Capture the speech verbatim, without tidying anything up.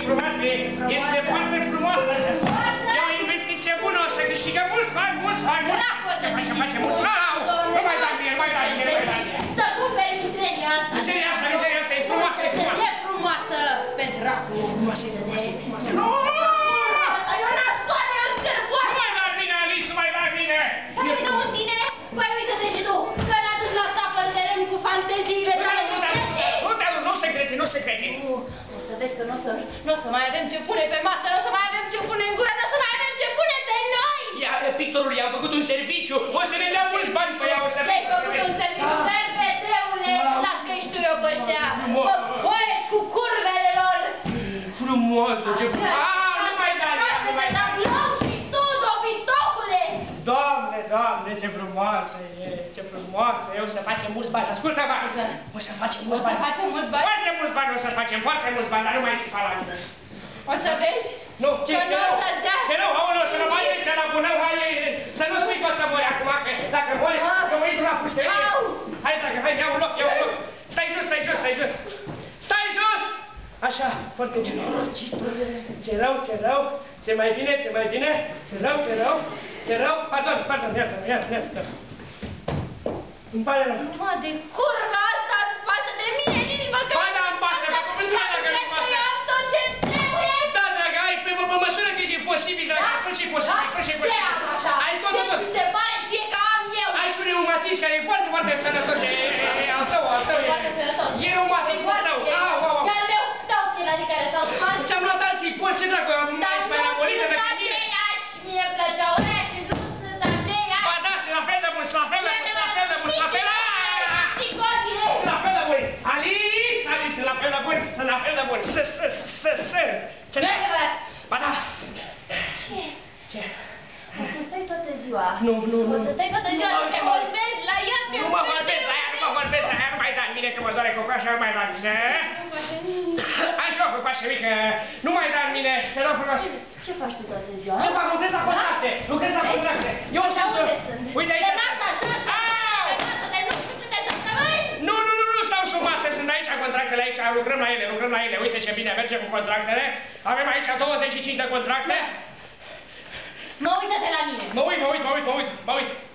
frumoasă, este foarte frumoasă aceasta. E o investiție bună, o să câștigă mulți bani, mulți bani, mulți bani. Să facem mulți bani. Nu mai da mie, nu mai da mie, nu mai da mie. Să cumperi mizeria asta. Mizeria asta, mizeria asta, e frumoasă, e frumoasă. Ce frumoasă, pe dracu. Frumoasă, e frumoasă, e frumoasă. Nu! Eu nasoare, eu scârboasă. Nu mai da mine, Alice, nu mai da mine. Să vină un tine? Păi uite-te și tu, că n-a dus la capăt teren cu fanteziile tale de cretin. Nu te nu secrete, nu secrete. Nu, o să vezi că nu o să, nu o să mai avem ce pune pe masă, nu o să mai avem ce pune în gură, nu o să mai avem ce pune pe noi! Ia, pictorul i-a făcut un serviciu, o să ne dea mulți bani pe ea, o să vezi. Ți-ai făcut un serviciu, berbeteule, las că ești tu eu pe ăștia, poet cu curvele lor! Frumos, ce frumos! Aaa, nu mai da, nu mai da! Și tu, dobitocule! Doamne, Doamne, ce frumoasă e, ce frumoasă e, o să facem mulți bani, ascultă-mă! O să facem mulți bani! O să facem mulți bani? Foarte mulți bani o să facem, foarte mulți bani, dar nu mai țipa la mine! O să vezi? Nu, ce, că ce nu rău, o să-ți dea. Ce rău, aoleu, să rămâi ăștia la bună, hai, să nu spui că o să mori acum, că dacă mori, că mă intru la pușterie. Hai, dragă, hai, ia un loc, ia un loc. Stai jos, stai jos, stai jos. Stai jos! Așa, foarte bine. Ce rău, ce rău, ce mai bine, ce mai bine, ce rău, ce rău, ce rău, pardon, pardon, iartă-mă, iartă-mă, iartă-mă. Îmi pare rău. Mă, de curva asta față de mine, nici măcar... Ba da, îmi pasă, mă, cuvântul meu dacă nu-mi pasă. Eu am tot ce trebuie. Da, dragă, ai pe măsură că e posibil, dragă, tot ce e posibil, tot ce e posibil. Ce am așa? Ai tot, tot, tot. Ce ți se pare ție că am eu? Ai și un reumatism care e foarte, foarte sănătos, e al tău, al tău, e reumatism al tău, au, au, au. Iar meu, dau ochelarii care s-au spart. Ți-am luat alții, poți să dracu, am mai mai ramolită decât mine. Dar nu sunt aceiași, mie plăceau ăia și nu sunt aceiași. Ba da, sunt la fel de bun, sunt la fel de bun, sunt la fel de bun, sunt la fel de bun. Psicozie! Sunt la fel de bun. Alice, Alice, sunt la fel de bun, sunt la fel de bun. Să, să, să, să. Ce ne? Ba da. Ce? Ce? O să stai toată ziua. Nu, nu, nu. O să stai toată ziua să te vorbezi la ea, te Nu mă vorbesc la ea, nu mă vorbesc la ea, nu mai da mine că mă doare cocoașa, nu mai da mine. Hai și o cocoașă mică, nu mai da mine, te rog frumos. Ce faci tu toată ziua? Ce fac? Lucrez la contracte, lucrez la contracte. Eu sunt... Uite aici. De masă așa, pe masă, de nu știu câte săptămâni. Nu, nu, nu, nu stau sub masă, sunt aici contractele aici, lucrăm la ele, lucrăm la ele. Uite ce bine merge cu contractele. Avem aici douăzeci și cinci de contracte. Mă uită de la mine. Mă uit, mă uit, mă uit, mă uit, mă uit.